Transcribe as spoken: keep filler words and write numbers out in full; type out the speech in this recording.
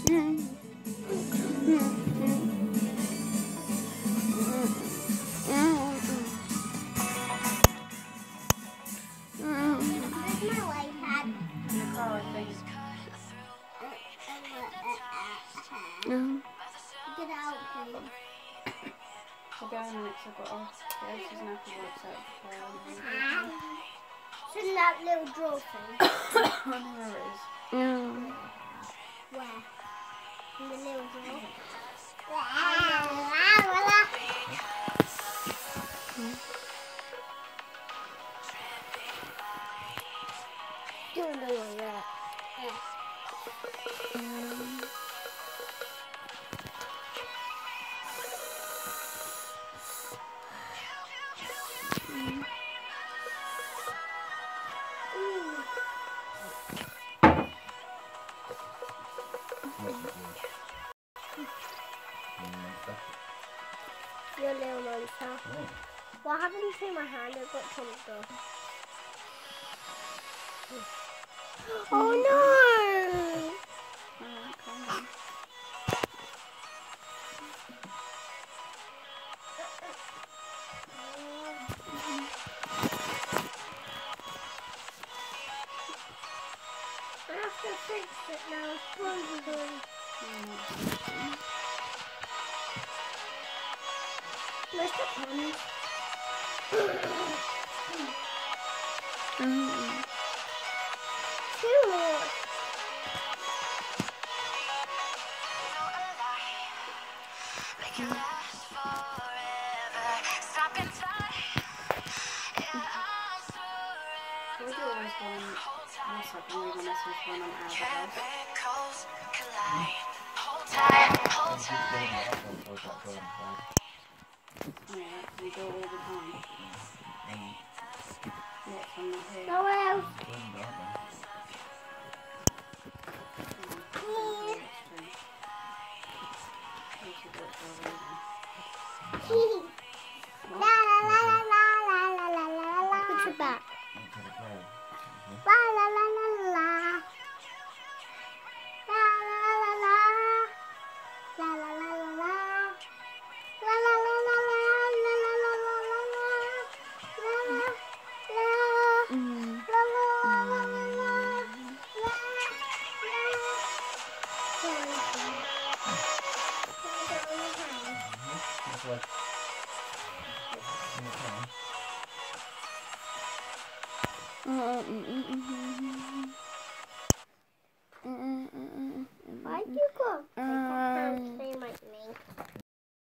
Get out, please. We'll go in the next I've got off. There's an apple works out. It's in that little drawer thing. I know where it is. Yeah. Where? In the little drawer. Do a little that. Um, Your little monster. Oh. What happened to my hand? It got chopped off. Oh no! Alright, calm down. I have to fix it now. It's broken. Where's the pen? um, Two more. Can we do all this one? One second, we're going to message one on our house. Oh yeah, we do it all the time. What, from not here? Nowhere else. La la la la la la la la la la. Put it back. La la la la la. La la la la. La la la la la. La la la la la. La la la la la la. La la la. mm, La la la la la. La la. Sorry. That's like, mm, mm, mm, mm, mm, mm, mm, mm, mm, Why'd you go?